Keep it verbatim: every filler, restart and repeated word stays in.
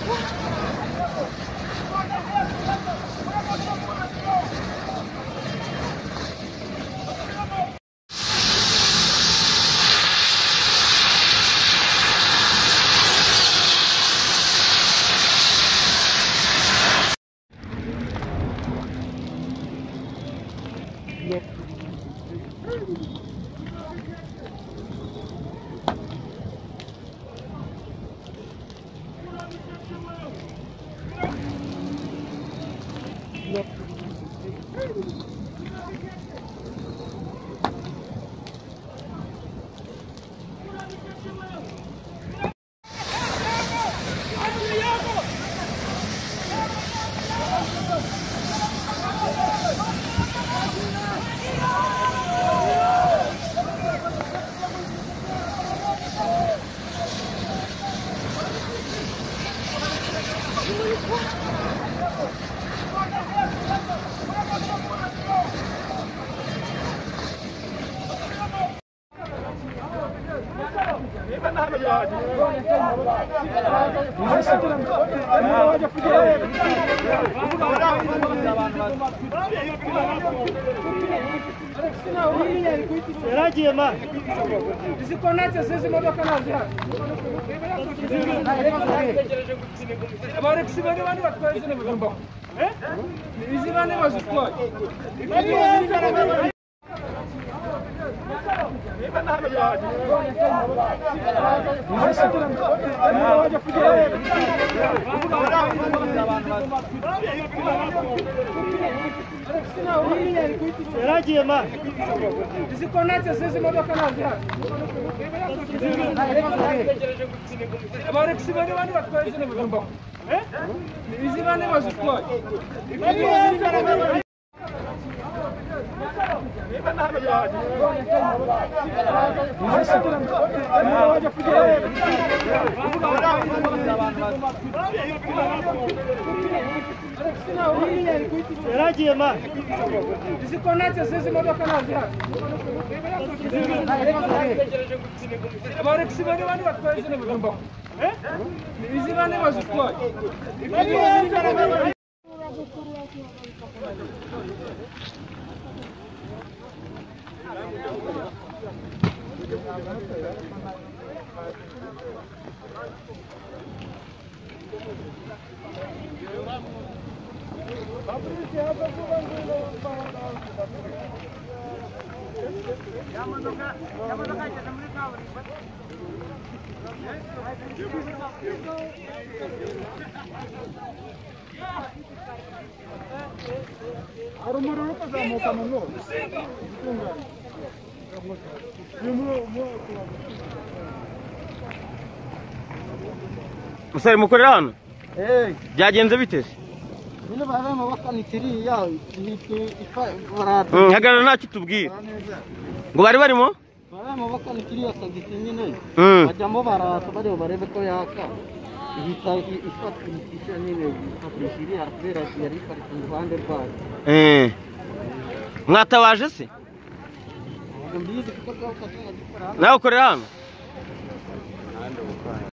Yaragiye ma Izikonate sezi modoka nazya Abareksi bari bari batwaye zine mugomba eh izi bane bazitwaye yaragiye ma Izikonate sezi modoka nazya Abareksi bari bari batwaye zine mugomba eh izi bane bazitwaye yaragiye ma Izikonate sezi modoka nazya Abareksi bari bari batwaye zine mugomba eh izi bane bazitwaye arumuru kazamuka mu ngo Musare mukorera hano eh byagenze bitese bino barama bakanitiri ya nitwe ifa barata hagarara nta kitubwira ngo bari barimo barama bakanitiri yasagite nyine Mm. bajyamo barata bari barebe ko yaka ihita ifatisha nyine ifatishiri harfera yari ifarika mu ruhande rwayo eh mwatabaje se mbizi kuko kwa kwa nawe ukorera hano